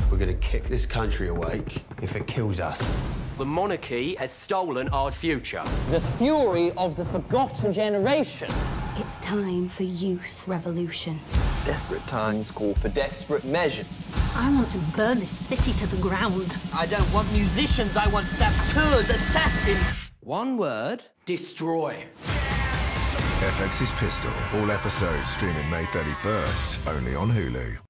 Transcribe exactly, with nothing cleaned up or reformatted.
We're going to kick this country awake if it kills us. The monarchy has stolen our future. The fury of the forgotten generation. It's time for youth revolution. Desperate times call for desperate measures. I want to burn this city to the ground. I don't want musicians, I want saboteurs, assassins. One word. Destroy. F X's Pistol. All episodes streaming May thirty-first, only on Hulu.